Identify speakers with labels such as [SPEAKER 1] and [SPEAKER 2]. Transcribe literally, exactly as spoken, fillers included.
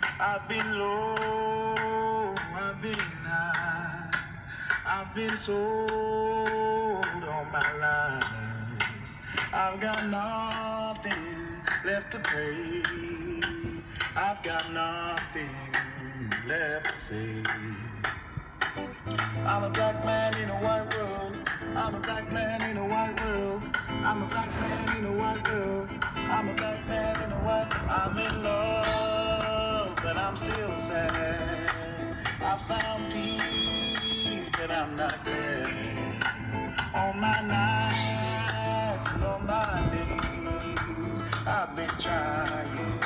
[SPEAKER 1] I've been low, I've been high, I've been sold all my life. I've got nothing left to pay. I've got nothing left to say. I'm a black man in a white world. I'm a black man in a white world. I'm a black man in a white world. I'm a black man in a white. I'm in love, but I'm still sad. I found peace, but I'm not glad. On my nights and on my days, I've been trying.